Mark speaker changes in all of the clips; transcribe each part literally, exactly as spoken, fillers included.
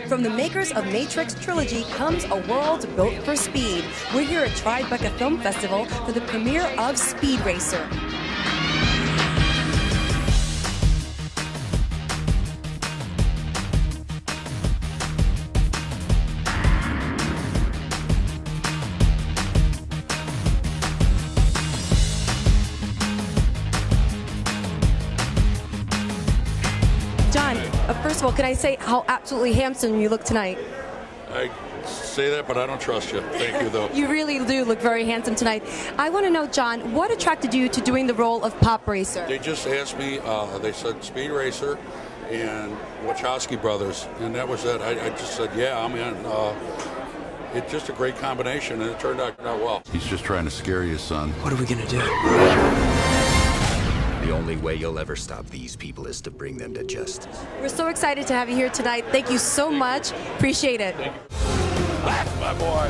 Speaker 1: From the makers of Matrix Trilogy comes a world built for speed. We're here at Tribeca Film Festival for the premiere of Speed Racer. John, uh, first of all, can I say how absolutely handsome you look tonight?
Speaker 2: I say that, but I don't trust you. Thank you, though.
Speaker 1: You really do look very handsome tonight. I want to know, John, what attracted you to doing the role of Pop Racer?
Speaker 2: They just asked me, uh, they said Speed Racer and Wachowski Brothers, and that was it. I, I just said, yeah, I'm in. Uh, it's just a great combination, and it turned out, out well.
Speaker 3: He's just trying to scare you, son.
Speaker 4: What are we gonna do?
Speaker 5: The only way you'll ever stop these people is to bring them to justice.
Speaker 1: We're so excited to have you here tonight. Thank you so much. Appreciate it.
Speaker 2: Thank you. That's my boy.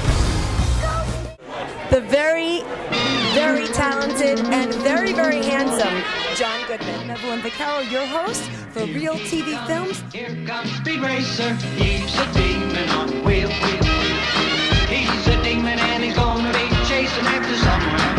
Speaker 1: The very, very talented and very, very handsome John Goodman. Evelyn Vaccaro, your host for Real T V Films.
Speaker 6: Here comes Speed Racer. He's a demon on wheel, wheel, wheel. He's a demon and he's gonna be chasing after someone.